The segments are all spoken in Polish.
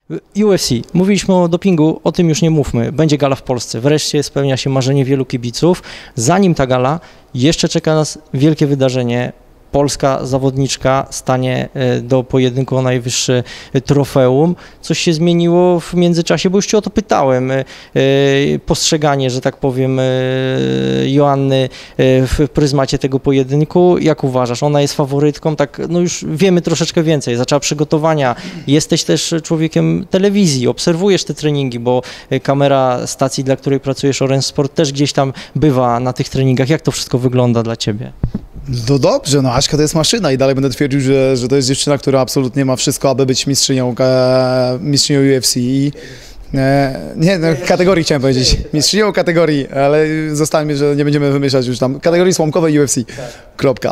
UFC. Mówiliśmy o dopingu, o tym już nie mówmy. Będzie gala w Polsce. Wreszcie spełnia się marzenie wielu kibiców. Zanim ta gala, jeszcze czeka nas wielkie wydarzenie. Polska zawodniczka stanie do pojedynku o najwyższe trofeum. Coś się zmieniło w międzyczasie, bo już Cię o to pytałem. Postrzeganie, że tak powiem, Joanny w pryzmacie tego pojedynku. Jak uważasz? Ona jest faworytką, tak, no już wiemy troszeczkę więcej. Zaczęła przygotowania. Jesteś też człowiekiem telewizji, obserwujesz te treningi, bo kamera stacji, dla której pracujesz, Orange Sport, też gdzieś tam bywa na tych treningach. Jak to wszystko wygląda dla Ciebie? No dobrze, no Aśka to jest maszyna i dalej będę twierdził, że to jest dziewczyna, która absolutnie ma wszystko, aby być mistrzynią UFC. Nie, no, kategorii chciałem powiedzieć. Mistrzynią kategorii, ale zostańmy, że nie będziemy wymyślać już tam. Kategorii słomkowej UFC. Kropka.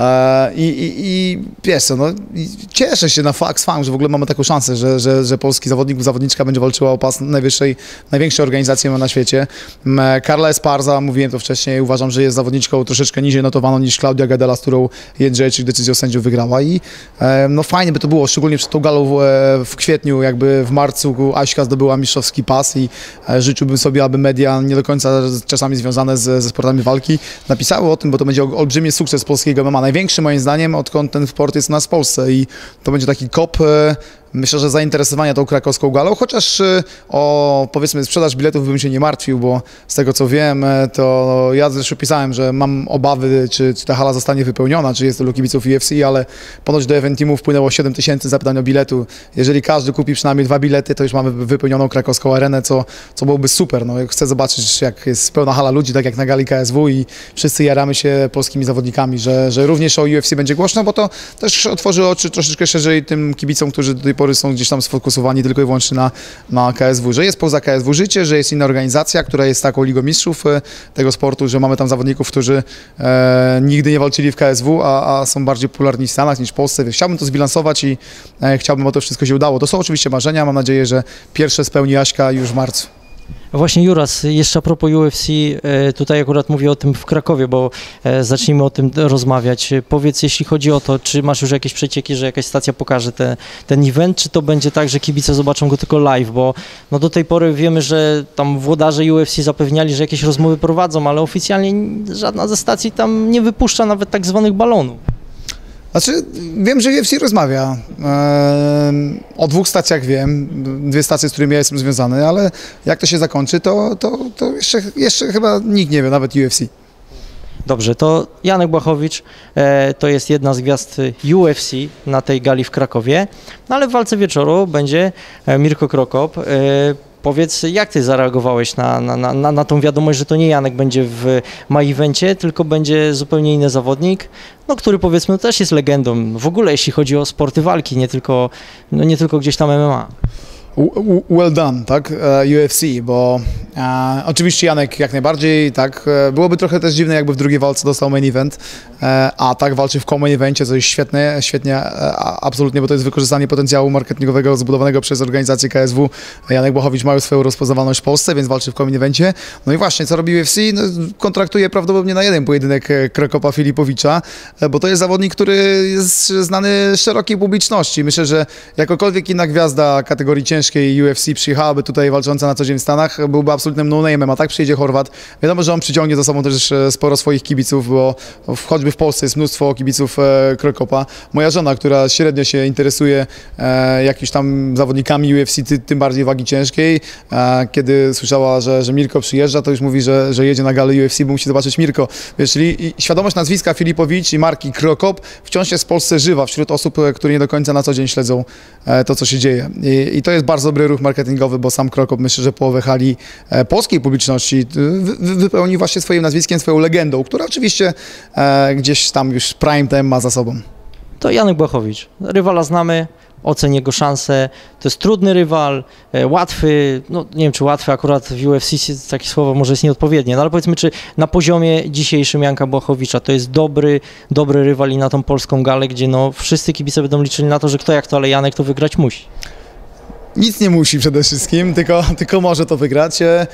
I wiesz co, no, cieszę się na fakt, że w ogóle mamy taką szansę, że polski zawodnik, zawodniczka będzie walczyła o pas największej organizacji na świecie. Carla Esparza, mówiłem to wcześniej, uważam, że jest zawodniczką troszeczkę niżej notowaną niż Claudia Gadelha, z którą Jędrzejczyk decyzją sędziów wygrała i no fajnie by to było, szczególnie przed tą galą w kwietniu, jakby w marcu Aśka zdobyła mistrzowski pas i życzyłbym sobie, aby media nie do końca czasami związane ze sportami walki napisały o tym, bo to będzie olbrzymi sukces polskiego MMA. Największy moim zdaniem, odkąd ten sport jest u nas w Polsce i to będzie taki kop, myślę, że zainteresowania tą krakowską galą, chociaż o, powiedzmy, sprzedaż biletów bym się nie martwił, bo z tego co wiem, to ja zresztą pisałem, że mam obawy, czy ta hala zostanie wypełniona, czy jest to dla kibiców UFC, ale ponoć do Event Teamu wpłynęło 7 000 zapytań o biletu. Jeżeli każdy kupi przynajmniej 2 bilety, to już mamy wypełnioną krakowską arenę, co byłoby super. No, chcę zobaczyć, jak jest pełna hala ludzi, tak jak na gali KSW i wszyscy jaramy się polskimi zawodnikami, że również o UFC będzie głośno, bo to też otworzy oczy troszeczkę szerzej tym kibicom, którzy do tej pory są gdzieś tam sfokusowani tylko i wyłącznie na KSW, że jest poza KSW życie, że jest inna organizacja, która jest taką ligą mistrzów tego sportu, że mamy tam zawodników, którzy nigdy nie walczyli w KSW, a są bardziej popularni w Stanach niż w Polsce. Chciałbym to zbilansować i chciałbym, aby to wszystko się udało. To są oczywiście marzenia, mam nadzieję, że pierwsze spełni Aśka już w marcu. Właśnie Juras, jeszcze a propos UFC, tutaj akurat mówię o tym w Krakowie, bo zacznijmy o tym rozmawiać. Powiedz, jeśli chodzi o to, czy masz już jakieś przecieki, że jakaś stacja pokaże ten event, czy to będzie tak, że kibice zobaczą go tylko live, bo no do tej pory wiemy, że tam włodarze UFC zapewniali, że jakieś rozmowy prowadzą, ale oficjalnie żadna ze stacji tam nie wypuszcza nawet tak zwanych balonów. Znaczy, wiem, że UFC rozmawia. O 2 stacjach wiem, 2 stacje, z którymi ja jestem związany, ale jak to się zakończy, to jeszcze chyba nikt nie wie, nawet UFC. Dobrze, to Janek Błachowicz to jest jedna z gwiazd UFC na tej gali w Krakowie, no ale w walce wieczoru będzie Mirko Krokop. Powiedz, jak ty zareagowałeś na tą wiadomość, że to nie Janek będzie w main evencie, tylko będzie zupełnie inny zawodnik, no, który powiedzmy też jest legendą w ogóle, jeśli chodzi o sporty walki, nie tylko gdzieś tam MMA. Well done, tak, UFC, bo oczywiście Janek jak najbardziej, tak, byłoby trochę też dziwne, jakby w drugiej walce dostał main event, a tak walczy w co-main evencie, co jest świetnie, absolutnie, bo to jest wykorzystanie potencjału marketingowego zbudowanego przez organizację KSW. Janek Błachowicz ma już swoją rozpoznawalność w Polsce, więc walczy w co-main evencie. No i właśnie, co robi UFC? No, kontraktuje prawdopodobnie na jeden pojedynek Krokopa Filipowicza, bo to jest zawodnik, który jest znany szerokiej publiczności. Myślę, że jakokolwiek inna gwiazda kategorii ciężkiej UFC przyjechałaby tutaj walcząca na co dzień w Stanach, byłby absolutnym no-name'em, a tak przyjedzie Chorwat. Wiadomo, że on przyciągnie za sobą też sporo swoich kibiców, bo choćby w Polsce jest mnóstwo kibiców Krokopa. Moja żona, która średnio się interesuje jakimiś tam zawodnikami UFC, tym bardziej wagi ciężkiej, kiedy słyszała, że Mirko przyjeżdża, to już mówi, że jedzie na galę UFC, bo musi zobaczyć Mirko. Wiesz, czyli świadomość nazwiska Filipowicz i marki Krokop wciąż jest w Polsce żywa wśród osób, które nie do końca na co dzień śledzą to, co się dzieje. I to jest bardzo dobry ruch marketingowy, bo sam Krokop, myślę, że połowę hali polskiej publiczności wypełni właśnie swoim nazwiskiem, swoją legendą, która oczywiście gdzieś tam już prime time ma za sobą. To Janek Błachowicz. Rywala znamy, ocen jego szanse. To jest trudny rywal, łatwy, no nie wiem czy łatwy, akurat w UFC takie słowo może jest nieodpowiednie, no ale powiedzmy, czy na poziomie dzisiejszym Janka Błachowicza to jest dobry rywal i na tą polską galę, gdzie no wszyscy kibice będą liczyli na to, że kto jak to, ale Janek to wygrać musi. Nic nie musi przede wszystkim, tylko może to wygrać.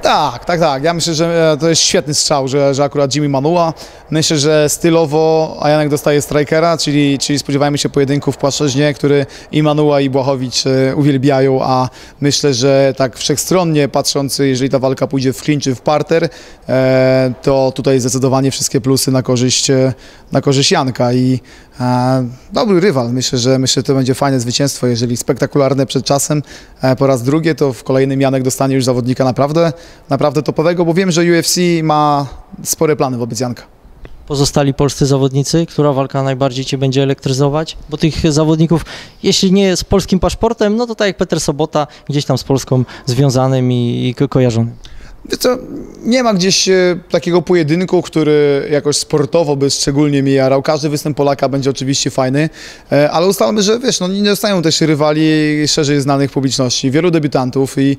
Tak. Ja myślę, że to jest świetny strzał, że akurat Jimmy Manuła. Myślę, że stylowo Janek dostaje strikera, czyli spodziewajmy się pojedynku w płaszczyźnie, który i Manuła, i Błachowicz uwielbiają, a myślę, że tak wszechstronnie patrząc, jeżeli ta walka pójdzie w clinch czy w parter, to tutaj zdecydowanie wszystkie plusy na korzyść Janka i dobry rywal. Myślę, że to będzie fajne zwycięstwo. Jeżeli spektakularne przed czasem po raz drugi, to w kolejnym Janek dostanie już zawodnika naprawdę topowego, bo wiem, że UFC ma spore plany wobec Janka. Pozostali polscy zawodnicy, która walka najbardziej Cię będzie elektryzować? Bo tych zawodników, jeśli nie z polskim paszportem, no to tak jak Peter Sobota, gdzieś tam z Polską związanym i kojarzonym. Wiesz co, nie ma gdzieś takiego pojedynku, który jakoś sportowo by szczególnie mi jarał. Każdy występ Polaka będzie oczywiście fajny, ale ustalmy, że wiesz, no nie dostają też rywali szerzej znanych publiczności, wielu debiutantów i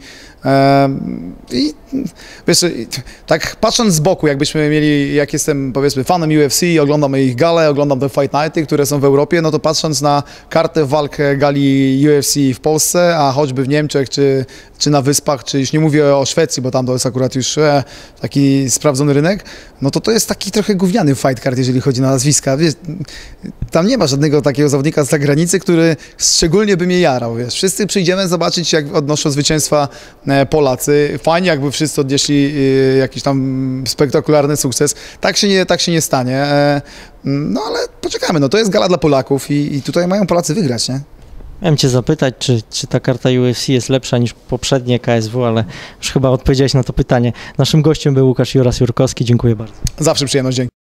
wiesz, tak patrząc z boku, jakbyśmy mieli, jak jestem powiedzmy fanem UFC, oglądam ich gale, oglądam te fight nighty, które są w Europie, no to patrząc na kartę walk gali UFC w Polsce, a choćby w Niemczech, czy na Wyspach, czy już nie mówię o Szwecji, bo tam to jest akurat już taki sprawdzony rynek, no to jest taki trochę gówniany fight card, jeżeli chodzi na nazwiska. Wiesz, tam nie ma żadnego takiego zawodnika z zagranicy, który szczególnie by mnie jarał. Wiesz. Wszyscy przyjdziemy zobaczyć, jak odnoszą zwycięstwa Polacy. Fajnie, jakby wszyscy odnieśli jakiś tam spektakularny sukces. Tak się nie stanie. No ale poczekamy, no to jest gala dla Polaków i tutaj mają Polacy wygrać, nie? Miałem Cię zapytać, czy ta karta UFC jest lepsza niż poprzednie KSW, ale już chyba odpowiedziałeś na to pytanie. Naszym gościem był Łukasz Juras-Jurkowski. Dziękuję bardzo. Zawsze przyjemność, dzięki.